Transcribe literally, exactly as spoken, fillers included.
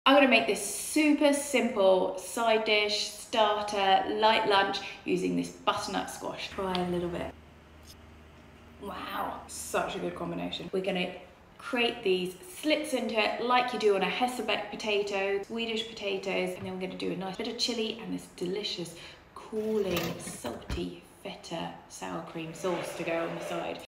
I'm gonna make this super simple side dish, starter, light lunch using this butternut squash. Try a little bit. Wow, such a good combination. We're gonna create these slits into it like you do on a Hasselbäck potato, Swedish potatoes, and then we're gonna do a nice bit of chili and this delicious, cooling, salty feta sour cream sauce to go on the side.